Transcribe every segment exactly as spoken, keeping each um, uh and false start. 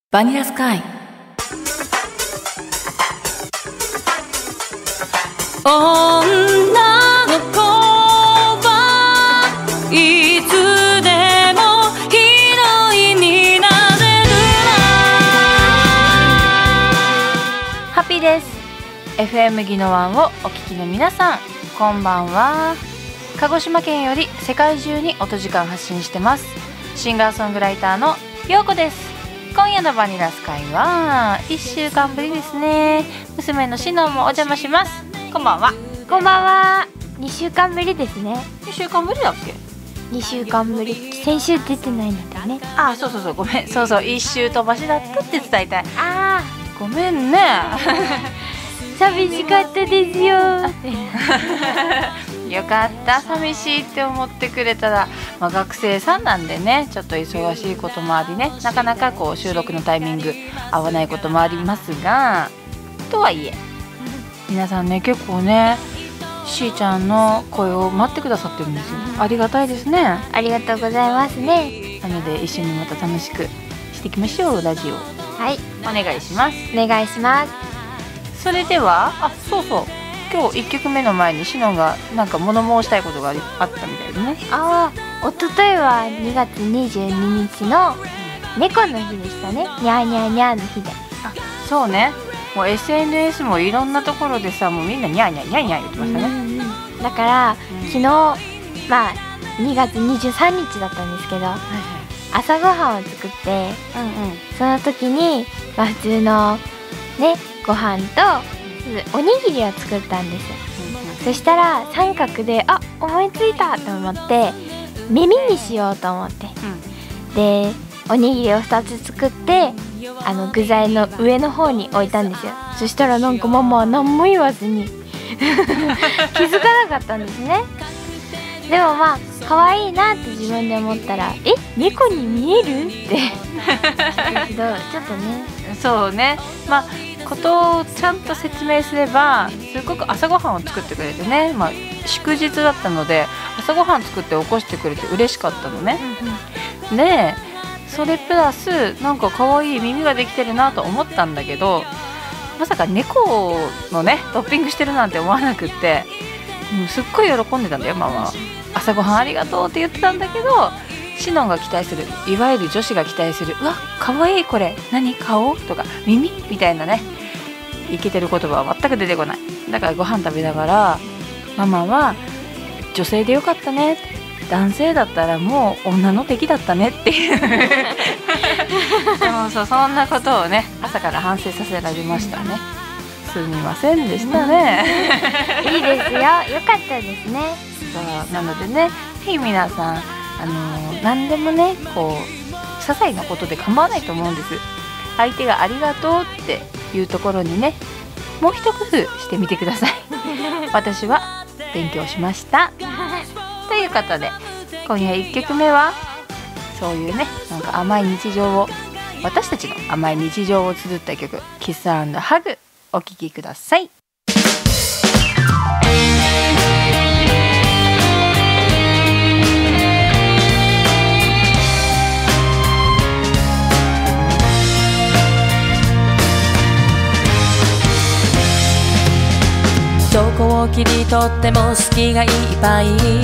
バニラスカイ。女の子はいつでもヒロインになれるな。ハッピーです。 エフエム ギノワンをお聞きの皆さん、こんばんは。鹿児島県より世界中に音時間発信してますシンガーソングライターのようこです。今夜のバニラスカイはいっしゅうかんぶりですね。娘のしのんもお邪魔します。こんばんは。 こんばんは。にしゅうかんぶりですね。 にしゅうかんぶりだっけ。 にしゅうかんぶり。先週出てないのだね。 ああ、そうそうそう、ごめん。そうそう、一周飛ばしだったって伝えたい。 ああ、 ごめんね。 寂しかったですよ。 よかった。寂しいって思ってくれたら、まあ、学生さんなんでね、ちょっと忙しいこともありね、なかなかこう収録のタイミング合わないこともありますが、とはいえ皆さんね、結構ね、しーちゃんの声を待ってくださってるんですよ。ありがたいですね。 ありがとうございますね。 なので一緒にまた楽しくしていきましょう。ラジオ、 はい、 お願いします。 お願いします。 それでは、あ、そうそう、今日いっきょくめの前にしのんがなんか物申したいことがありあったみたいでね。 ああ、おとといはにがつにじゅうににちの猫の日でしたね。にゃーにゃーにゃーの日で。 あ、そうね。もう エスエヌエス もいろんなところでさ、もうみんなニャーニャーニャーニャー言ってましたね。 うんうん、だから、うん、昨日まあにがつにじゅうさんにちだったんですけど、はいはい、朝ごはんを作って、うんうん、その時に、まあ、普通のねご飯とおにぎりを作ったんです、うんうん、そしたら三角で、あ、思いついたと思って耳にしようと思って、うん、でおにぎりをふたつ作ってあの具材の上の方に置いたんですよ。そしたらなんかママは何も言わずに気づかなかったんですね。でもまあ可愛いなって自分で思ったら、え、猫に見えるってけどちょっとね、 そうね、まあことをちゃんと説明すれば、すごく朝ごはんを作ってくれてね、まあ、祝日だったので朝ごはん作って起こしてくれて嬉しかったのね、うんうん、でそれプラスなんか可愛い耳ができてるなと思ったんだけど、まさか猫のねトッピングしてるなんて思わなくって、もうすっごい喜んでたんだよ。ママは朝ごはんありがとうって言ってたんだけど、シノンが期待する、いわゆる女子が期待する、うわ可愛いこれ何顔とか耳みたいなね、イケてる言葉は全く出てこない。だからご飯食べながら、ママは女性でよかったね、男性だったらもう女の敵だったねっていうでもそう、そんなことをね朝から反省させられましたね。すみませんでしたね。 いいですよ、よかったですね。 そうなのでね、ぜひ皆さん、あのー、何でもねこう些細なことで構わないと思うんです。相手がありがとうっていうところにね、もう一工夫してみてください。私は勉強しましたということで、今夜いっきょくめはそういうね、なんか甘い日常を、私たちの甘い日常を綴った曲、キス&ハグ、お聴きください。 どこを切り取っても好きがいっぱい、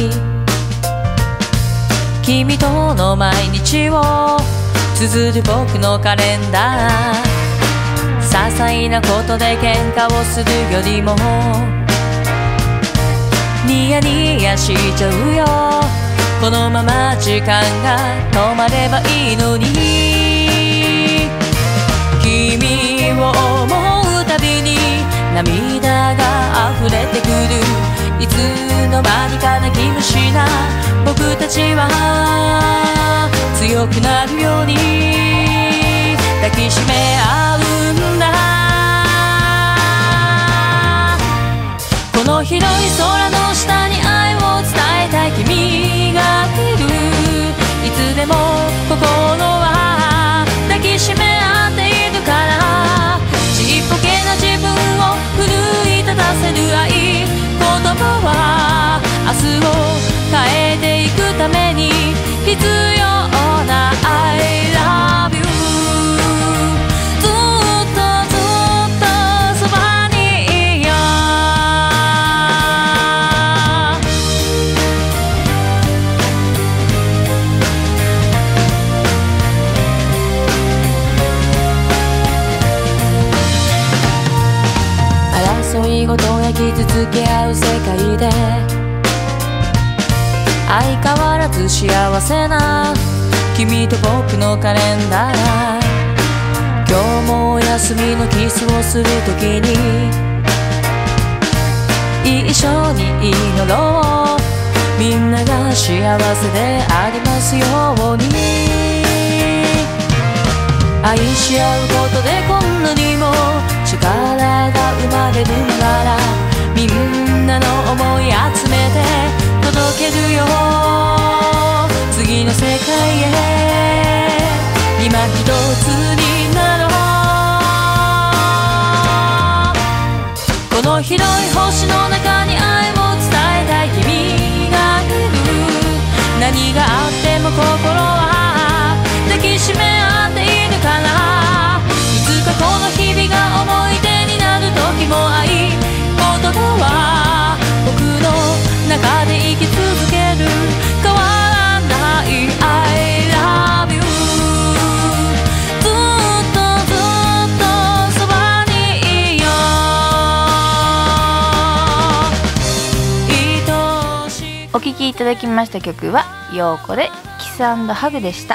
君との毎日を綴る僕のカレンダー。些細なことで喧嘩をするよりもニヤニヤしちゃうよ。このまま時間が止まればいいのに、君を思うたびに涙が溢れてくる。いつの間にか泣き虫な僕たちは強くなるように抱きしめ合うんだ。この広い空の下に愛を伝えたい君がいる。いつでも心は抱きしめ合っているから、ちっぽけな自分を奮い立たせる愛、言葉は明日を変えていくために必要な I love み事や傷つけ合う世界で相変わらず幸せな君と僕のカレンダーが今日もお休みのキスをするときに一緒に祈ろうみんなが幸せでありますように愛し合うことでこんなにも力が生まれるならみんなの思い集めて届けるよ次の世界へ今一つになろうこの広い星の中に愛を伝えたい君がいる何があっても心は抱きしめ合っているからいつかこの日々が思い出になる時も愛言葉は僕の中で生き続ける変わらない I love you ずっとずっとそばにいよう愛しくお聴きいただきました曲はようこでキス&ハグでした。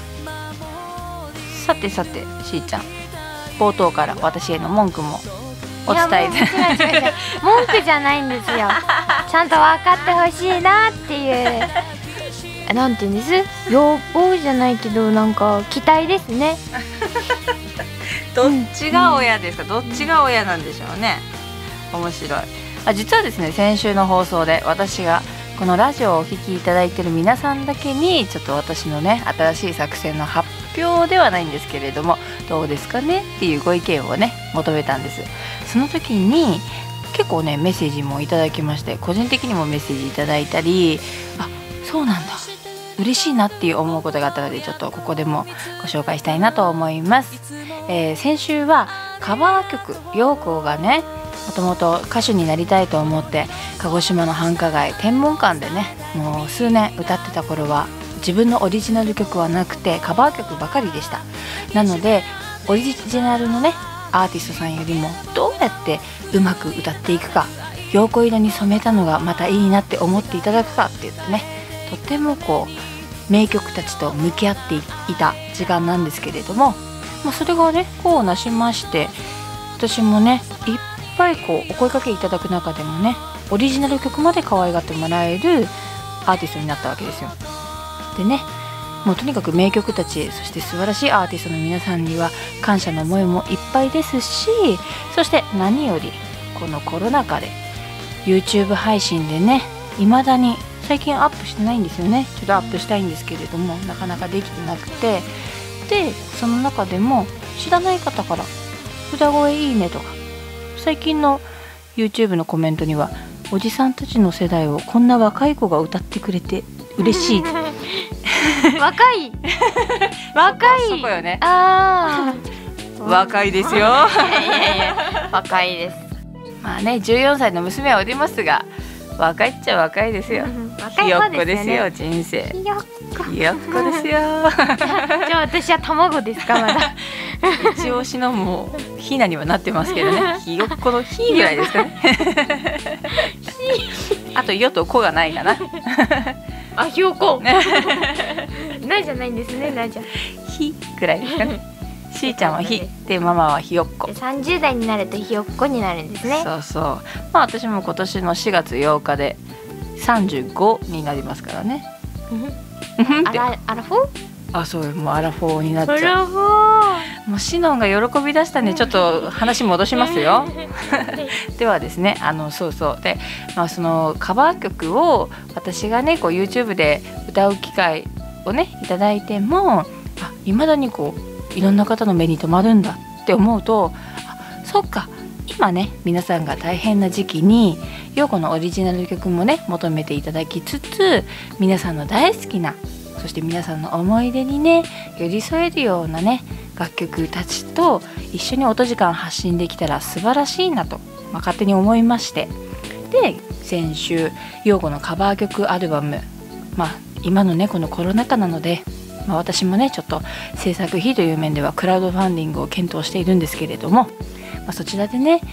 さてさてしーちゃん、冒頭から私への文句もお伝えで文句じゃないんですよちゃんと分かってほしいなっていうなんていうんです要望じゃないけどなんか期待ですねどっちが親ですか、うん、どっちが親なんでしょうね。面白い。あ、実はですね先週の放送で私がこのラジオをお聴きいただいている皆さんだけにちょっと私のね新しい作戦の発表ではないんですけれどもどうですかねっていうご意見をね求めたんです。その時に結構ねメッセージもいただきまして個人的にもメッセージいただいたりあそうなんだ嬉しいなっていう思うことがあったのでちょっとここでもご紹介したいなと思います。えー、先週はカバー曲陽子がねもともと歌手になりたいと思って鹿児島の繁華街天文館でねもう数年歌ってた頃は自分のオリジナル曲はなくてカバー曲ばかりでした。なのでオリジナルのねアーティストさんよりもどうやってうまく歌っていくか陽子色に染めたのがまたいいなって思っていただくかって言ってねとてもこう名曲たちと向き合っていた時間なんですけれども、まあ、それがねこうなしまして私もねいっぱいこうお声かけいただく中でもねオリジナル曲まで可愛がってもらえるアーティストになったわけですよ。でねもうとにかく名曲たちそして素晴らしいアーティストの皆さんには感謝の思いもいっぱいですしそして何よりこのコロナ禍で YouTube 配信でね未だに最近アップしてないんですよね。ちょっとアップしたいんですけれどもなかなかできてなくてでその中でも知らない方から歌声いいねとか最近の YouTube のコメントにはおじさんたちの世代をこんな若い子が歌ってくれて嬉しい若い若いそこ、そこよね。 あ若いですよいやいやいや若いですまあねじゅうよんさいの娘はおりますが若いっちゃ若いですよ。 若ひよっい方でこですすよよね人生ひよっこひよっこですよじゃあ私は卵ですかまだ一押しのもうひなにはなってますけどねひよっこのひぐらいですかねあとよとこがないかなあひよこなじゃないんですねなじゃひぐらいですかねしーちゃんはひでママはひよっこさんじゅう代になるとひよっこになるんですね。 そうそうまあ私も今年のしがつようかでさんじゅうごになりますからねあらアラフォーあそうよもうアラフォーになっちゃうアラフォーもうシノンが喜び出したんでちょっと話戻しますよではですねあのそうそうで、まあ、そのカバー曲を私がねこう YouTube で歌う機会をねいただいてもいまだにこういろんな方の目に留まるんだって思うとあそっか今ね皆さんが大変な時期に陽子のオリジナル曲もね求めていただきつつ皆さんの大好きなそして皆さんの思い出にね寄り添えるようなね楽曲たちと一緒に音時間発信できたら素晴らしいなと、まあ、勝手に思いましてで先週陽子のカバー曲アルバムまあ今のねこのコロナ禍なので、まあ、私もねちょっと制作費という面ではクラウドファンディングを検討しているんですけれども、まあ、そちらでね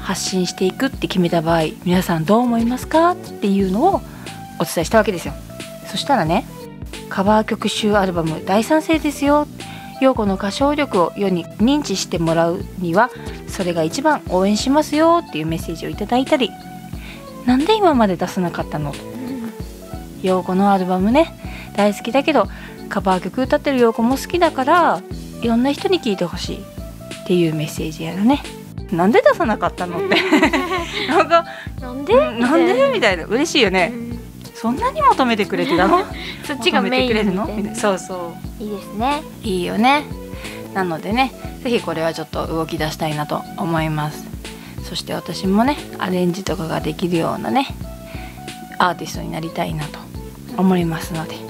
発信していくって決めた場合、皆さんどう思いますかっていうのをお伝えしたわけですよ。そしたらね、カバー曲集アルバム大賛成ですよ、陽子の歌唱力を世に認知してもらうにはそれが一番応援しますよっていうメッセージをいただいたり、なんで今まで出さなかったの、陽子のアルバムね大好きだけどカバー曲歌ってる陽子も好きだからいろんな人に聴いてほしいっていうメッセージやらね。なんで出さなかったのってなんかなんでなんでみたいな、嬉しいよね、うん、そんなに求めてくれてたのそっちがメインみたいな。 のそうそういいですね。 いいよね。なのでね、ぜひこれはちょっと動き出したいなと思います。そして私もねアレンジとかができるようなねアーティストになりたいなと思いますので、うんうん、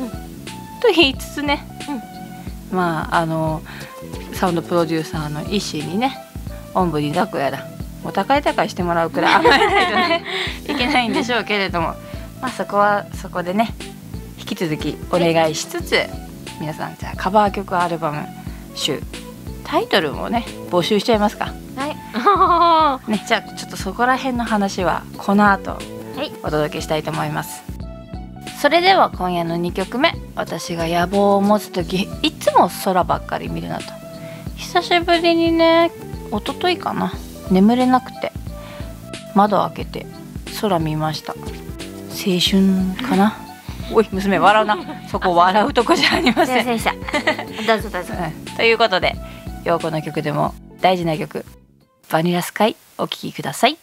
と言いつつね、うん、まああのサウンドプロデューサーの石にねおんぶに抱っこやらお高い高いしてもらうくらい甘えないとねいけないんでしょうけれども、まあそこはそこでね引き続きお願いしつつ、皆さんじゃあカバー曲アルバム集タイトルもね募集しちゃいますか。はい、ね、じゃあちょっとそこら辺の話はこの後お届けしたいと思います。それでは今夜のにきょくめ、私が野望を持つときいつも空ばっかり見るなと。久しぶりにね、一昨日かな、眠れなくて窓開けて空見ました。青春かなおい娘笑うなそこ笑うとこじゃありません。 どうぞどうぞ、 うん、ということで陽子の曲でも大事な曲バニラスカイお聴きください。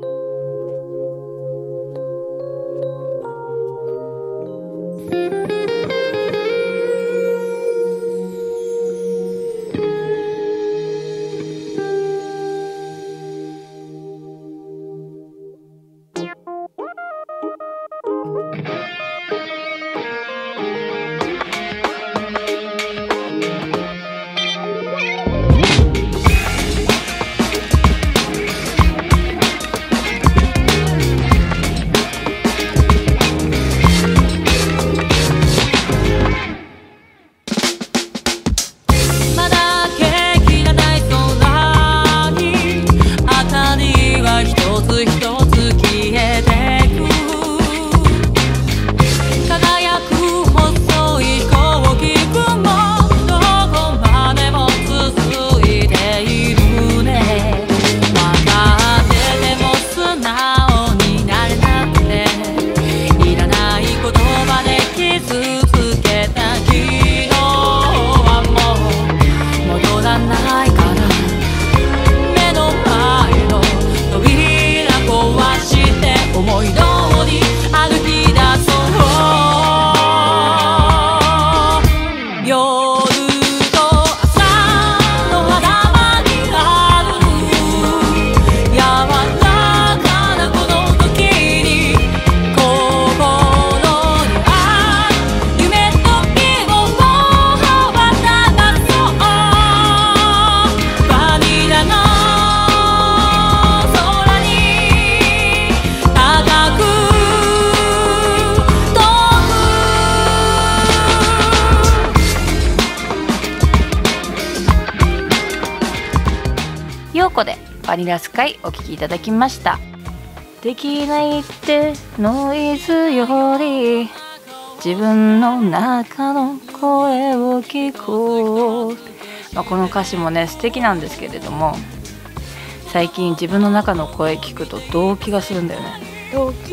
陽子でバニラスカイお聴きいただきました。できないってノイズより自分の中の声を聞こう、まあ、この歌詞もね素敵なんですけれども、最近自分の中の声聞くと動悸がするんだよね。 動悸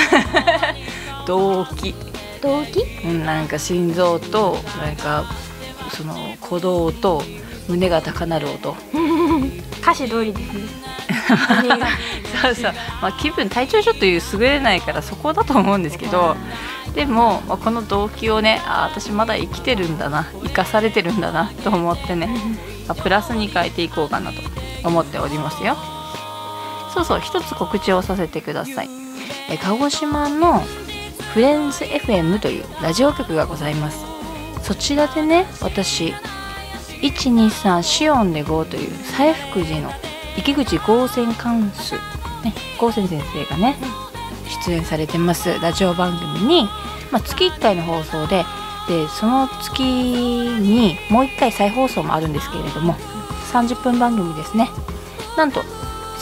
動悸動悸、 うん、なんか心臓となんかその鼓動と胸が高鳴る音歌詞通りですねそうそう、まあ、気分体調ちょっと優れないからそこだと思うんですけど、でも、まあ、この動機をね、あ、私まだ生きてるんだな、生かされてるんだなと思ってね、まあ、プラスに変えていこうかなと思っておりますよ。そうそう、一つ告知をさせてください。え鹿児島のフレンズ エフエム というラジオ局がございます。そちらでね、私いちにさんシオンでごという西福寺の池口剛泉貫主、ね、剛泉先生がね出演されてますラジオ番組に、まあ、月いっかいの放送で、でその月にもういっかい再放送もあるんですけれども、さんじゅっぷん番組ですね。なんと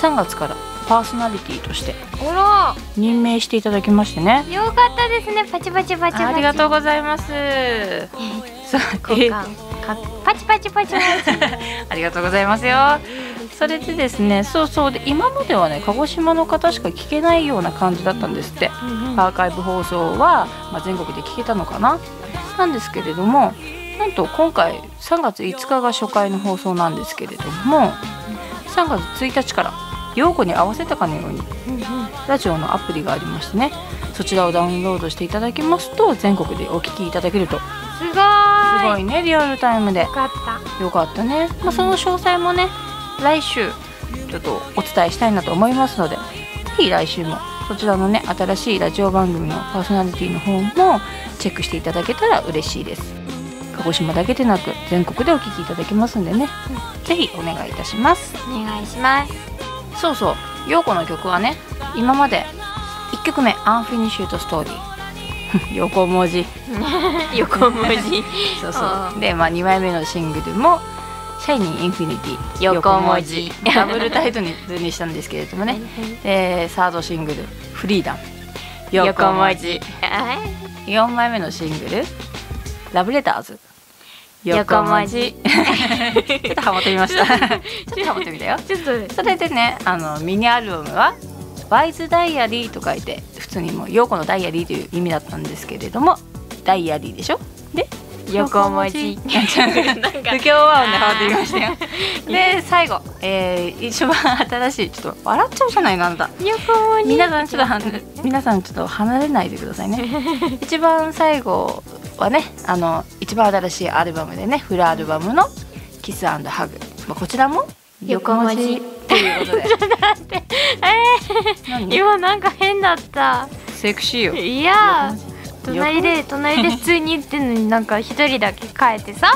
さんがつからパーソナリティとしておろ任命していただきましてね。 よかったですね。パチパチパチパチ。 ありがとうございます。そう交換かパチパチパチパチ。 ありがとうございますよ。それでですね、そうそうで今まではね鹿児島の方しか聞けないような感じだったんですって、 うんうん、 アーカイブ放送は、まあ、全国で聞けたのかななんですけれども、なんと今回さんがついつかが初回の放送なんですけれども、さんがつついたちから陽子に合わせたかのように、 うんうん、 ラジオのアプリがありましてね、そちらをダウンロードしていただきますと全国でお聞きいただけると。 すごいすごいね、リアルタイムでよかったよかったね、まあ、その詳細もね来週ちょっとお伝えしたいなと思いますので、ぜひ来週もそちらのね新しいラジオ番組のパーソナリティの方もチェックしていただけたら嬉しいです。鹿児島だけでなく全国でお聞きいただけますんでね、うん、ぜひお願いいたします。 お願いします。 そうそう、陽子の曲はね今までいっきょくめアンフィニッシュとストーリー横文字横文字そうそうで、まあ、にまいめのシングルもシャイニーインフィニティ横文字ダブルタイトルにしたんですけれどもねでサードシングルフリーダム横文字よんまいめのシングルラブレターズ横文字ちょっとハマってみましたちょっとハマってみたよ。 ちょっとそれでねあのミニアルバムはワイズダイアリーと書いて普通にもう陽子のダイアリーという意味だったんですけれども、ダイアリーでしょで横文字不協和音でハマってみましたよで最後、えー、一番新しいちょっと笑っちゃうじゃないのあなた横文字皆さんちょっとは皆さんちょっと離れないでくださいね一番最後はねあの一番新しいアルバムでねフルアルバムのキス&ハグ、まあ、こちらも横文字ということでちょっと待ってえー、今なんか変だったセクシーよ。 いや隣で隣で普通に言ってんのになんか一人だけ変えてさ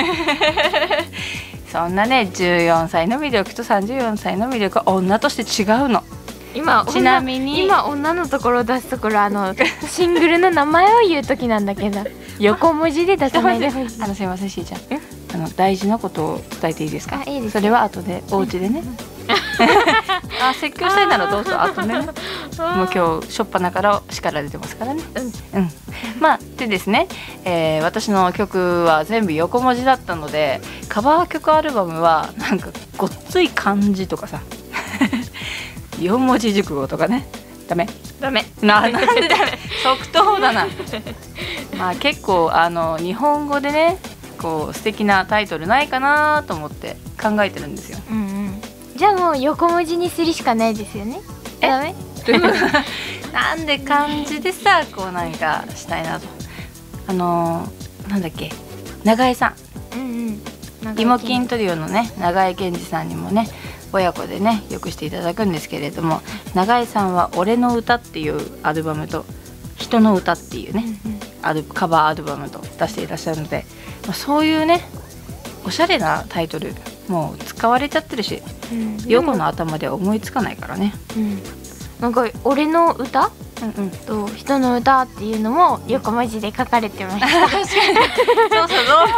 そんなねじゅうよんさいの魅力とさんじゅうよんさいの魅力は女として違うの。 今ちなみに今女のところを出すところあのシングルの名前を言う時なんだけど横文字で出さないでほしい。 あのすいませんしーちゃんあの大事なことを伝えていいですか。 あいいです。 それは後でお家でねあ説教したいならどうぞ後でねもう今日しょっぱなから叱られてますからね。うん、うん、まあでですね、えー、私の曲は全部横文字だったのでカバー曲アルバムはなんかごっつい漢字とかさよん文字熟語とかねダメダメななんでダメ即答だなまあ結構あの日本語でねこう素敵なタイトルないかなと思って考えてるんですよ。 うんうん、じゃあもう横文字にするしかないですよね。 えダメなんで漢字でさこうなんかしたいなとあのー、なんだっけ長江さん、うんうん、イモキントリオのね長江健二さんにもね親子でねよくしていただくんですけれども、長江さんは俺の歌っていうアルバムと人の歌っていうね、うんうん、アルカバーアルバムと出していらっしゃるので、まあ、そういうねおしゃれなタイトルもう使われちゃってるし、うん、ヨコの頭では思いつかないからね、うん、 なんか俺の歌、 うんうん、 と人の歌っていうのも横文字で書かれてました確かにそうそう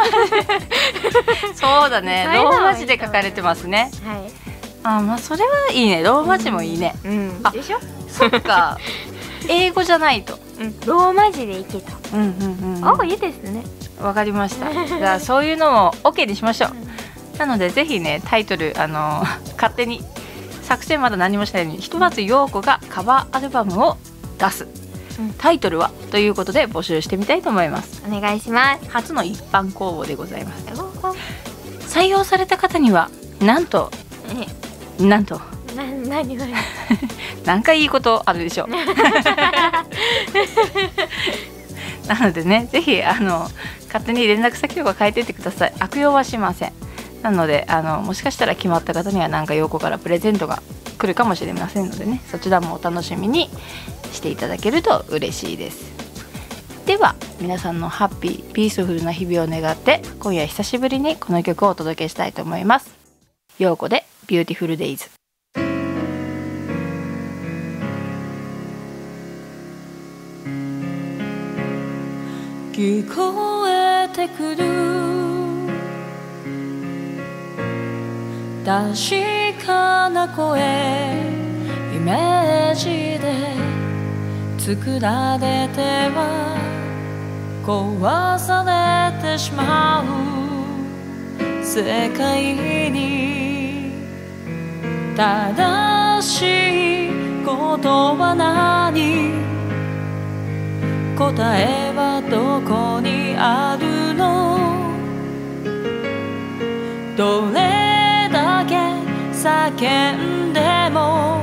そうだねローマ字で書かれてますね、はい、あまあそれはいいねローマ字もいいね、 うんうん、 あでしょそっか英語じゃないと、 うん、ローマ字でいけた、 うんうんうん、 あいいですねわかりましたじゃあそういうのも OK にしましょう、うん、なのでぜひねタイトルあの勝手に作成まだ何もしないのにひとまず陽子がカバーアルバムを出す、うん、タイトルはということで募集してみたいと思います。 お願いします。 初の一般公募でございます。採用された方にはなんとなんとな何何なんかいいことあるでしょうなのでねぜひあの勝手に連絡先とか変えていってください。悪用はしません。なのであのもしかしたら決まった方にはなんか陽子からプレゼントが来るかもしれませんのでねそちらもお楽しみにしていただけると嬉しいです。では皆さんのハッピーピースフルな日々を願って今夜久しぶりにこの曲をお届けしたいと思います。陽子でビューティフルデイズ。 聞こえてくる確かかな声イメージで作られては壊されてしまう世界に正しいことは何？答えはどこにあるの？どれだけ叫んでも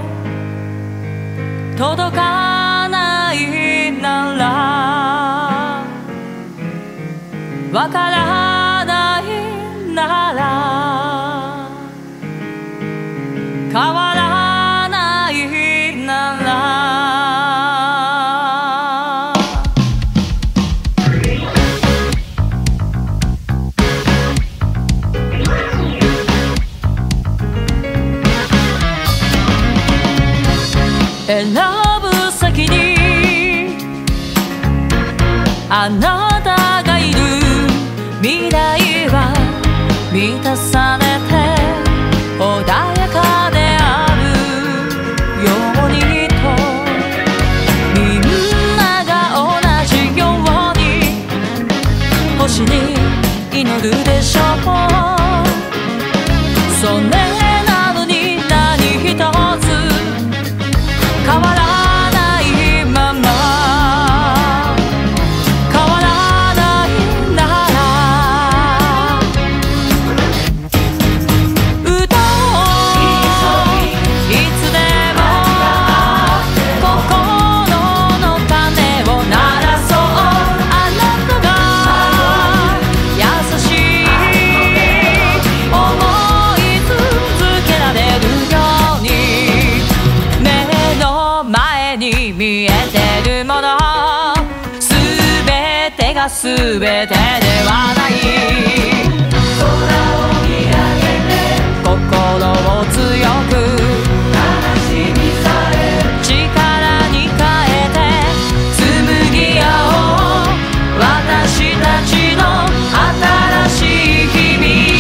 届かないなら、わからないなら、変わらないなら、選ぶ先にあなたがいる未来は満たされて穏やかであるようにと、みんなが同じように星に祈るでしょう。それなのに何一つ変わらないまま、変わらないなら、歌をいつでも心の鐘を鳴らそう。あなたが優しい思い続けられるように、目の前に見えてるものすべてがすべてではない。空を見上げて心を強く、悲しみさえ力に変えて紡ぎ合おう私たちの新しい日々。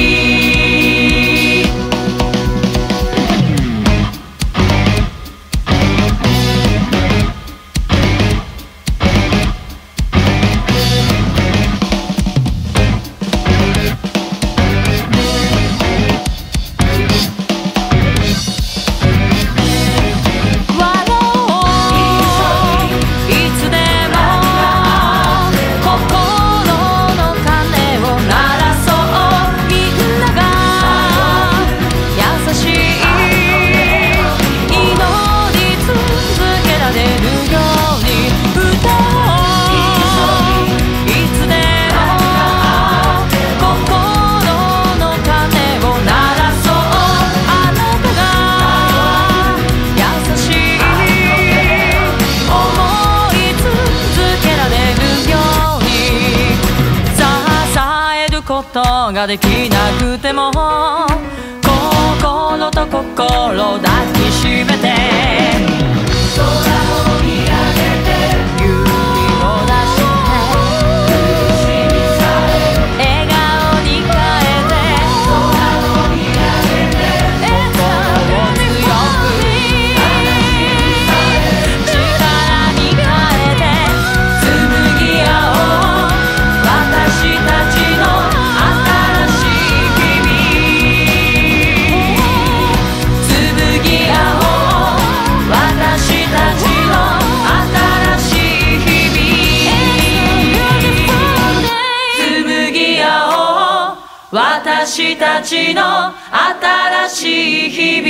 ことができなくても心と心抱きしめて、空を見上げて勇気を出して苦しみさえ笑顔に変えて、空を見上げて心を強く力に変えて紡ぎ合おう私たちの私たちの新しい日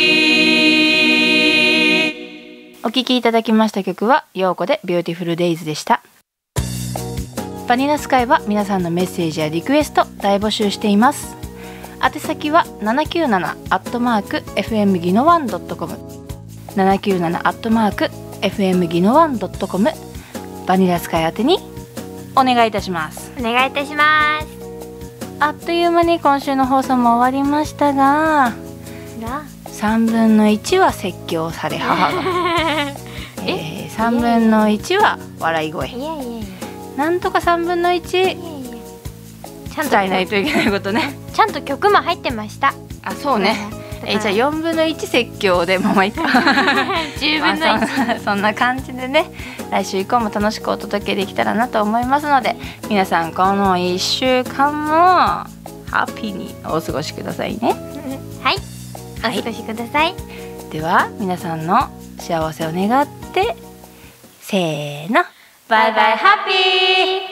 々。 お聴きいただきました曲はヨーコでビューティフルデイズでした。バニラスカイは皆さんのメッセージやリクエスト大募集しています。宛先はななきゅうななアットマークエフエムギノワンドットコム ななきゅうななアットマークエフエムギノワンドットコム バニラスカイ宛てにお願いいたします。 お願いいたします。 あっという間に今週の放送も終わりましたが、 がさんぶんのいちは説教され母がえー、さんぶんのいちは笑い声。 いやいやいや、 なんとかさんぶんのいち伝えないといけないことね。 ちゃんと曲も入ってました。 あ、そうね。 ったからえじゃあよんぶんのいち説教でもまあいいかじゅうぶんのいち、 まあそんなそんな感じでね、来週以降も楽しくお届けできたらなと思いますので、皆さんこのいっしゅうかんもハッピーにお過ごしくださいね。 はい、お過ごしください。 では皆さんの幸せを願ってせーの、バイバイハッピー。